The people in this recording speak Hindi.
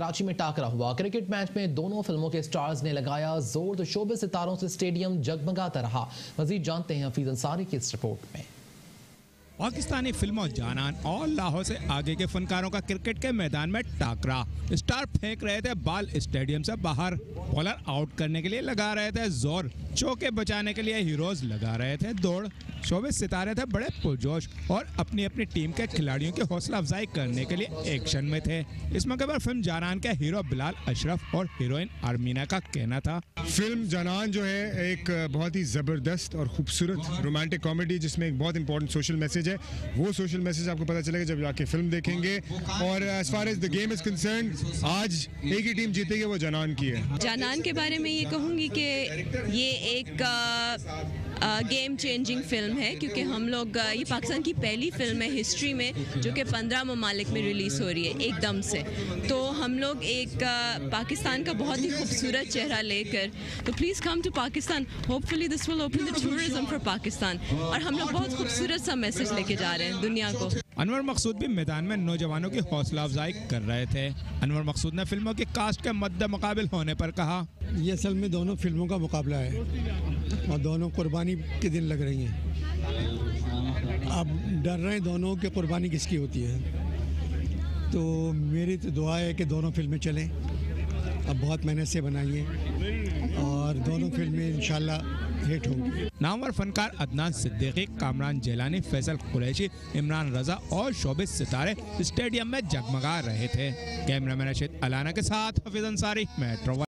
कराची में टाकरा हुआ। क्रिकेट मैच में दोनों फिल्मों के स्टार्स ने लगाया जोर, तो शोबे सितारों से स्टेडियम जगमगाता रहा। मजीद जानते हैं हफीज अंसारी की इस रिपोर्ट में। पाकिस्तानी फिल्मों जानान और लाहौर से आगे के फनकारों का क्रिकेट के मैदान में टाकरा। स्टार फेंक रहे थे बाल स्टेडियम से बाहर, बॉलर आउट करने के लिए लगा रहे थे जोर, चौके बचाने के लिए हीरोज लगा रहे थे दौड़। शोबिस सितारे थे बड़े पुरजोश और अपनी अपनी टीम के खिलाड़ियों की हौसला अफजाई करने के लिए एक्शन में थे। इस मौके पर फिल्म जानान के हीरो बिलाल अशरफ और हीरोइन आर्मीना का कहना था, फिल्म जानान जो है एक बहुत ही ज़बरदस्त और खूबसूरत रोमांटिक कॉमेडी जिसमें एक बहुत इंपॉर्टेंट सोशल मैसेज है। वो सोशल मैसेज आपको पता चलेगा जब जाके फिल्म देखेंगे। और as far as the game is concerned, आज एक ही टीम जीतेगी, वो जानान की है। जानान के बारे में ये कहूँगी कि ये एक गेम चेंजिंग फिल्म है, क्योंकि हम लोग ये पाकिस्तान की पहली फिल्म है हिस्ट्री में जो कि 15 ममालिक में रिलीज़ हो रही है एकदम से। तो हम लोग एक पाकिस्तान का बहुत ही खूबसूरत चेहरा लेकर, तो please come to Pakistan, hopefully this will open the tourism for Pakistan. और हम लोग बहुत खूबसूरत सा मैसेज लेके जा रहे हैं दुनिया को। अनवर मकसूद भी मैदान में नौजवानों की हौसला अफजाई कर रहे थे। अनवर मकसूद ने फिल्मों की कास्ट के मद्दे मुकाबिल होने पर कहा, ये असल में दोनों फिल्मों का मुकाबला है और दोनों कुर्बानी के दिन लग रही हैं। अब डर रहे हैं दोनों कि कुर्बानी किसकी होती है। तो मेरी तो दुआ है कि दोनों फिल्में चलें। अब बहुत मेहनत से बनाई हैं और दोनों फिल्में इंशाल्लाह हिट होंगी। नामवर फनकार अदनान सिद्दीकी, कामरान जेलानी, फैसल कुरैशी, इमरान रजा और शोबिस सितारे स्टेडियम में जगमगा रहे थे। कैमरामैन रशीद अलाना के साथ हफीज अंसारी, मेट्रो।